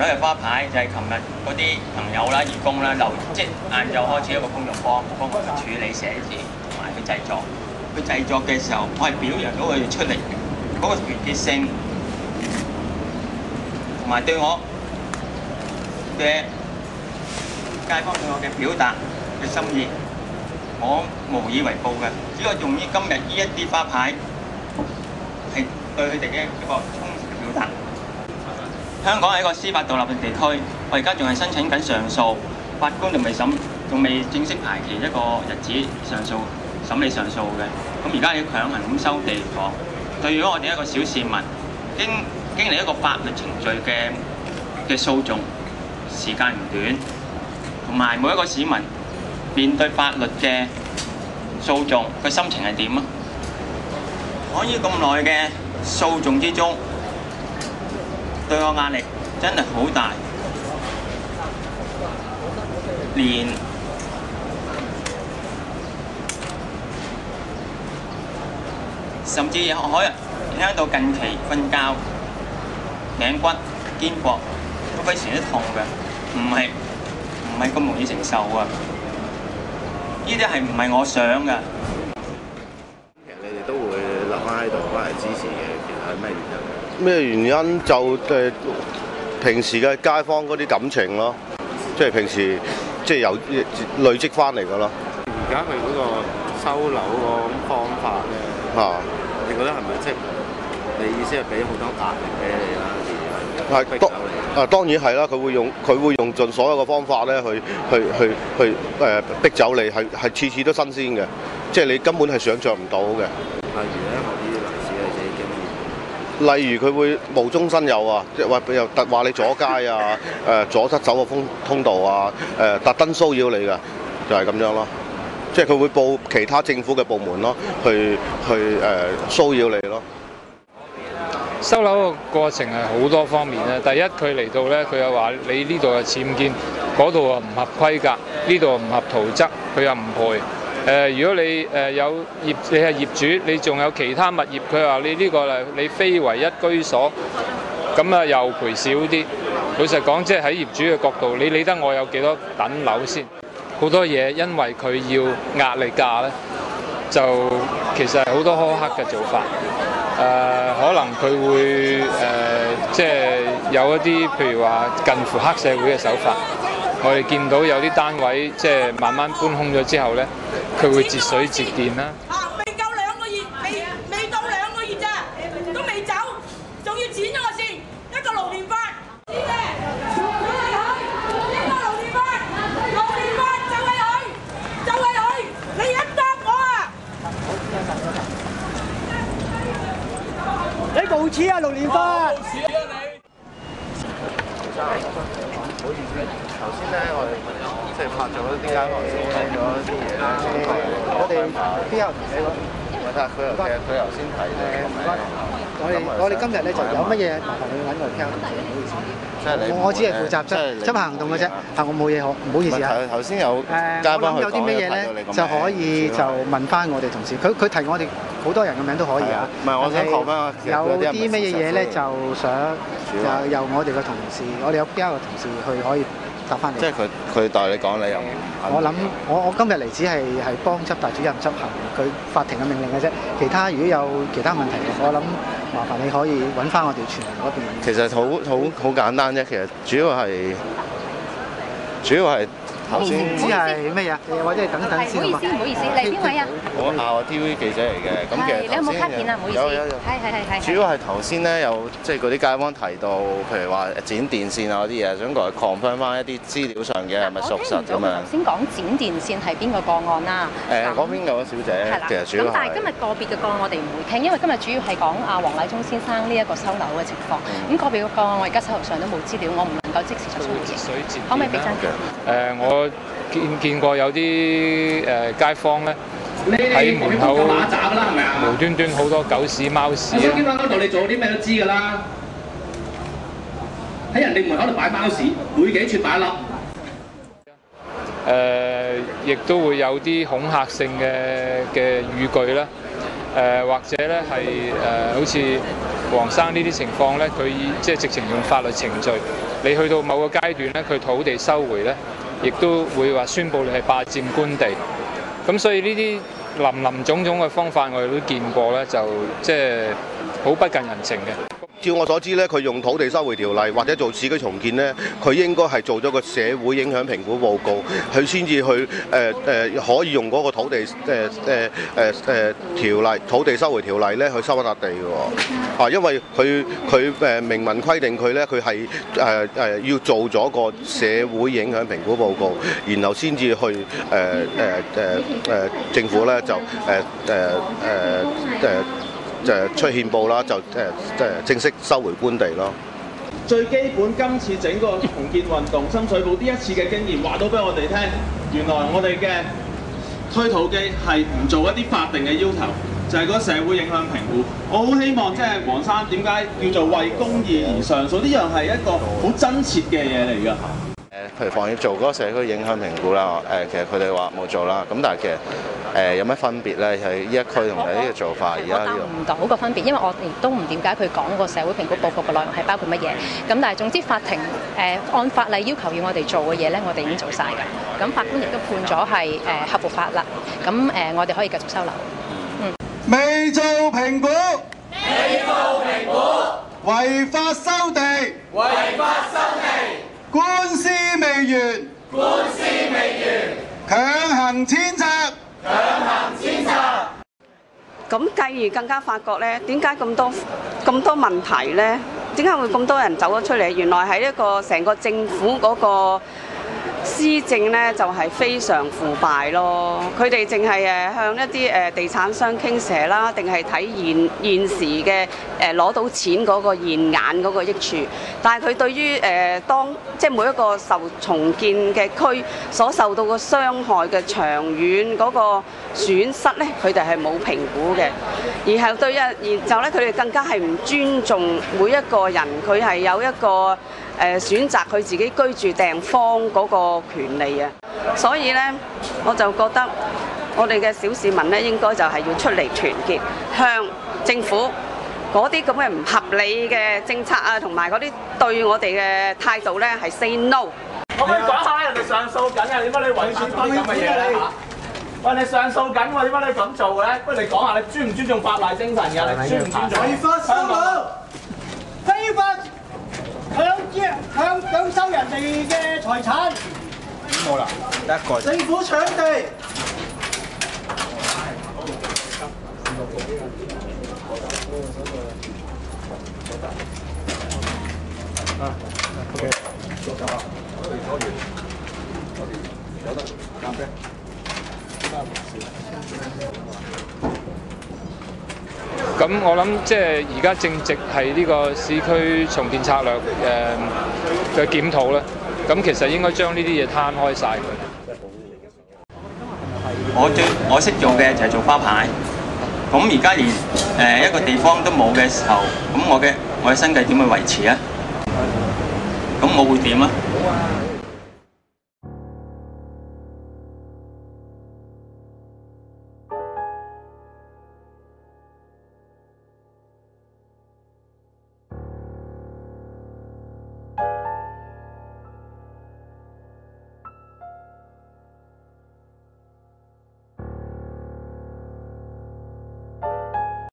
到嘅花牌就係琴日嗰啲朋友啦、義工啦，即晏晝開始一個工作坊，幫我處理寫字同埋去製作。佢製作嘅時候，我係表揚到佢哋出嚟嗰個團結性，同埋對我嘅街坊對我嘅表達嘅心意，我無以為報嘅。只係用於今日呢一啲花牌，係對佢哋嘅一個充實嘅表達。香港係一個司法獨立嘅地區，我而家仲係申請緊上訴，法官仲未正式排期一個日子審理上訴嘅。咁而家要強行咁收地房，對於我哋一個小市民，經歷一個法律程序嘅訴訟，時間唔短，同埋每一個市民面對法律嘅訴訟，佢心情係點啊？喺呢咁耐嘅訴訟之中，對我壓力真係好大，連甚至可能影響到近期瞓覺、頸骨、肩膊都非常之痛嘅，唔係咁容易承受啊！呢啲係唔係我想㗎？ 其實你哋都會留翻喺度翻嚟支持嘅，其實係咩原因？ 咩原因就平時嘅街坊嗰啲感情咯，即係平時即係由累積翻嚟㗎咯。 而家佢嗰個收樓嗰種方法咧，你覺得係咪即係你意思係俾好多壓力俾你啦？ 當然係啦，佢會用盡所有嘅方法咧去逼走你，係次次都新鮮嘅，即係你根本係想像唔到嘅。 例如咧，有啲例子你自己經驗。 例如佢會無中生有啊，即係話你阻街啊，阻塞走個通道啊，特登騷擾你㗎，就係咁樣咯。即係佢會報其他政府嘅部門咯，去騷擾你咯。 收樓嘅過程係好多方面咧。第一，佢嚟到咧，佢又話你呢度係僭建，嗰度啊唔合規格，呢度唔合圖則，佢又唔賠。如果你你係業主，你仲有其他物業，佢話你呢個係你非唯一居所，咁啊又賠少啲。老實講，即係喺業主嘅角度，你理得我有幾多等樓先？好多嘢因為佢要壓力價咧，就其實係好多苛刻嘅做法。可能佢會即係有一啲譬如話近乎黑社會嘅手法。我哋見到有啲單位即係慢慢搬空咗之後咧，佢會截水截電啦。 未夠2個月，未到2個月咋，都未走，仲要剪咗我先，一個勞連法。呢嘅，就係佢，一個勞連法就係佢，你一答我啊！你無恥啊，勞連法！無恥啊你！ 唔好意思，頭先咧我哋即係拍咗啲街坊先睇咗啲嘢咧， 我哋邊有同你講？ 其實佢頭先睇咧， 我哋今日咧就有乜嘢麻煩你揾我哋傾，唔好意思。我只係負責執行動嘅啫，我冇嘢唔好意思啊。 頭先有街坊有啲咩嘢咧就可以就問翻我哋同事，佢提我哋好多人嘅名都可以啊。 唔係，我想講翻有啲乜嘢嘢咧，就想由我哋嘅同事，我哋有邊個同事去可以答翻你。 即係佢代你講，你又唔肯。 我諗我今日嚟只係幫執大主任執行佢法庭嘅命令嘅啫。其他如果有其他問題，我諗麻煩你可以揾翻我哋傳媒嗰邊。 其實好簡單啫，其實主要係頭先。 唔知係咩嘢，或者係等等先。 唔好意思，你邊位啊？ 我TV 記者嚟嘅，咁其實你有冇卡片啊？唔好意思。 有。 係。 主要係頭先咧有即係嗰啲街坊提到，譬如話剪電線啊嗰啲嘢，想過嚟 confirm 翻一啲資料上嘅係咪屬實咁樣。 頭先講剪電線係邊個個案啦？ 嗰邊有個小姐，其實主要咁但係今日個別嘅個案我哋唔會傾，因為今日主要係講阿黃禮忠先生呢一個收樓嘅情況。咁個別嘅個案我而家手頭上都冇資料，我唔能夠即時作出回應。可唔可以俾張卡？ 我見過有啲街坊咧喺門口無端端好多狗屎貓屎。 喺機關嗰度你做啲咩都知㗎啦。喺人哋門口度擺貓屎，每幾寸擺一粒。 亦都會有啲恐嚇性嘅語句啦。或者咧係好似黃生呢啲情況咧，佢即係直情用法律程序，你去到某個階段咧，佢土地收回咧，亦都會話宣佈你係霸佔官地。咁所以呢啲林種種嘅方法，我哋都見過咧，就即係好不近人情嘅。 照我所知咧，佢用土地收回條例或者做市區重建咧，佢應該係做咗個社會影響評估報告，佢先至去可以用嗰個土地條例、土地收回條例咧去收一笪地嘅喎。因為佢明文規定佢咧，佢係要做咗個社會影響評估報告，然後先至去政府咧就出憲報啦，就正式收回官地咯。 最基本，今次整個重建運動，深水埗呢一次嘅經驗話到俾我哋聽，原來我哋嘅推土機係唔做一啲法定嘅要求，就係嗰個社會影響評估。我好希望即係黃生點解叫做為公義而上訴，呢樣係一個好真切嘅嘢嚟㗎。 譬如房協做嗰個社區影響評估啦，其實佢哋話冇做啦，咁但係其實有咩分別咧？係呢一區同埋呢個做法而家呢個？我答唔到個分別，因為我亦都唔了解佢講個社會評估報告嘅內容係包括乜嘢。咁但係總之法庭按法例要求要我哋做嘅嘢咧，我哋已經做晒㗎。咁法官亦都判咗係合乎法啦。咁我哋可以繼續收樓。 未做評估，違法收地，官司未完，強行遷拆。 咁繼而更加發覺咧，點解咁多問題咧？點解會咁多人走咗出嚟？原來係一個成個政府嗰個施政咧，就係非常腐敗咯。佢哋淨係向一啲地產商傾斜啦，定係睇現時嘅攞到錢嗰個現眼嗰個益處。但係佢對於即係每一個受重建嘅區所受到嘅傷害嘅長遠嗰個損失咧，佢哋係冇評估嘅。然後然之後咧，佢哋更加係唔尊重每一個人，佢係有一個選擇佢自己居住地方嗰個權利啊，所以咧我就覺得我哋嘅小市民咧應該就係要出嚟團結，向政府嗰啲咁嘅唔合理嘅政策啊，同埋嗰啲對我哋嘅態度咧係 say no。 可唔可以講下人哋上訴緊啊？點解你違反啲咁嘅嘢咧嚇？喂，你上訴緊喎，點解你咁做嘅咧？不如你講下，你尊唔尊重法例精神㗎？你尊唔尊重？ 違法收樓，非法搶收人哋嘅財產。 冇啦，得一個。 政府搶地。OK。 咁我諗即係而家正值係呢個市區重建策略嘅檢討咧，咁其實應該將呢啲嘢攤開晒佢。 我識做嘅就係做花牌，咁而家連一個地方都冇嘅時候，咁我嘅生計點去維持啊？咁我會點啊？